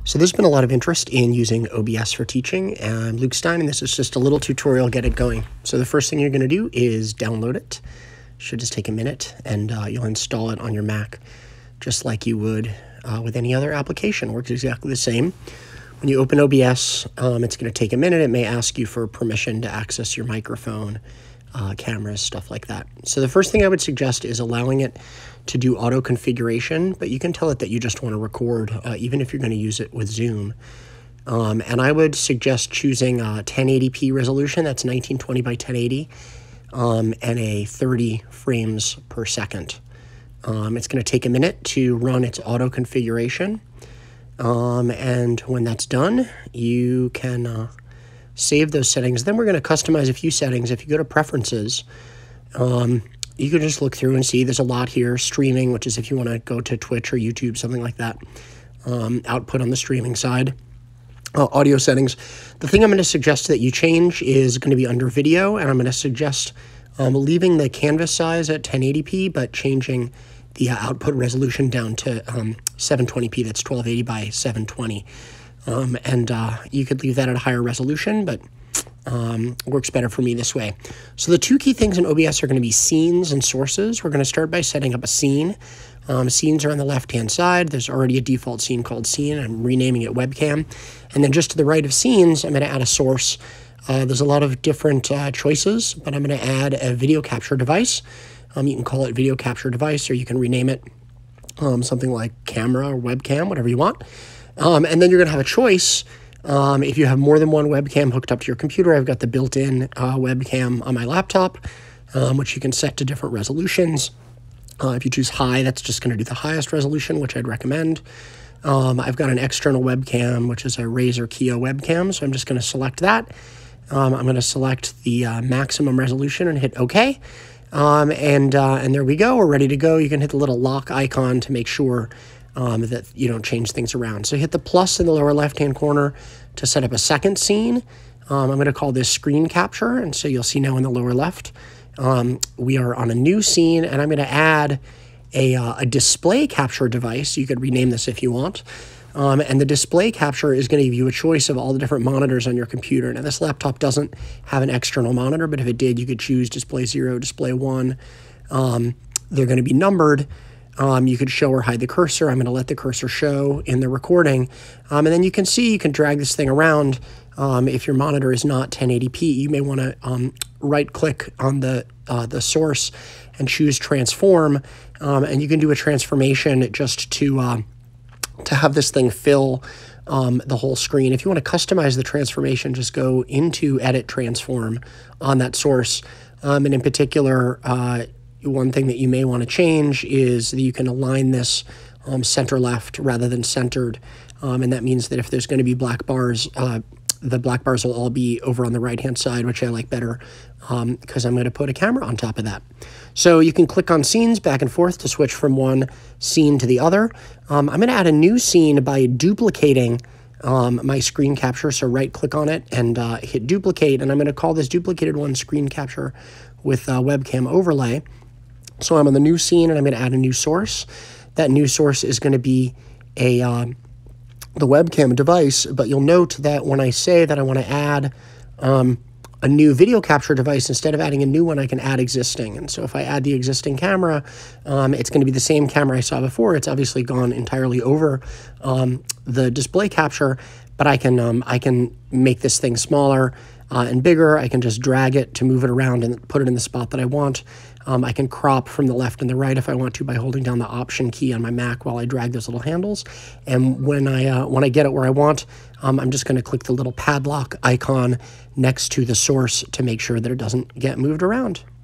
So there's been a lot of interest in using OBS for teaching. I'm Luke Stein, and this is just a little tutorial, get it going. So the first thing you're going to do is download it. Should just take a minute, and you'll install it on your Mac, just like you would with any other application. Works exactly the same. When you open OBS, it's going to take a minute. It may ask you for permission to access your microphone, cameras, stuff like that. So the first thing I would suggest is allowing it to do auto configuration, but you can tell it that you just want to record, even if you're going to use it with Zoom. And I would suggest choosing 1080p resolution, that's 1920 by 1080, and a 30 frames per second. It's going to take a minute to run its auto configuration. And when that's done, you can save those settings. Then we're going to customize a few settings. If you go to Preferences, you can just look through and see there's a lot here. Streaming, which is if you want to go to Twitch or YouTube, something like that. Output on the streaming side. Audio settings. The thing I'm going to suggest that you change is going to be under video, and I'm going to suggest leaving the canvas size at 1080p, but changing the output resolution down to 720p. That's 1280 by 720. And you could leave that at a higher resolution, but works better for me this way. So the two key things in OBS are going to be scenes and sources. We're going to start by setting up a scene. Scenes are on the left-hand side. There's already a default scene called scene. I'm renaming it webcam. And then just to the right of scenes, I'm going to add a source. There's a lot of different choices, but I'm going to add a video capture device. You can call it video capture device, or you can rename it something like camera or webcam, whatever you want. And then you're going to have a choice. If you have more than one webcam hooked up to your computer, I've got the built-in webcam on my laptop, which you can set to different resolutions. If you choose high, that's just going to do the highest resolution, which I'd recommend. I've got an external webcam, which is a Razer Kiyo webcam, so I'm just going to select that. I'm going to select the maximum resolution and hit OK. And there we go. We're ready to go. You can hit the little lock icon to make sure that you don't change things around. So hit the plus in the lower left-hand corner to set up a second scene. I'm going to call this screen capture, and so you'll see now in the lower left, we are on a new scene, and I'm going to add a display capture device. You could rename this if you want. And the display capture is going to give you a choice of all the different monitors on your computer. Now, this laptop doesn't have an external monitor, but if it did, you could choose display 0, display 1. They're going to be numbered. You could show or hide the cursor. I'm going to let the cursor show in the recording. And then you can see you can drag this thing around. If your monitor is not 1080p, you may want to right-click on the source and choose transform. And you can do a transformation just to have this thing fill the whole screen. If you want to customize the transformation, just go into Edit Transform on that source. And in particular, one thing that you may want to change is that you can align this center left rather than centered. And that means that if there's going to be black bars, the black bars will all be over on the right-hand side, which I like better because I'm going to put a camera on top of that. So you can click on scenes back and forth to switch from one scene to the other. I'm going to add a new scene by duplicating my screen capture. So right-click on it and hit duplicate, and I'm going to call this duplicated one screen capture with webcam overlay. So I'm on the new scene, and I'm going to add a new source. That new source is going to be the webcam device, but you'll note that when I say that I want to add a new video capture device, instead of adding a new one, I can add existing. And so if I add the existing camera, it's going to be the same camera I saw before. It's obviously gone entirely over the display capture, but I can make this thing smaller and bigger. I can just drag it to move it around and put it in the spot that I want. I can crop from the left and the right if I want to by holding down the Option key on my Mac while I drag those little handles. And when I get it where I want, I'm just going to click the little padlock icon next to the source to make sure that it doesn't get moved around.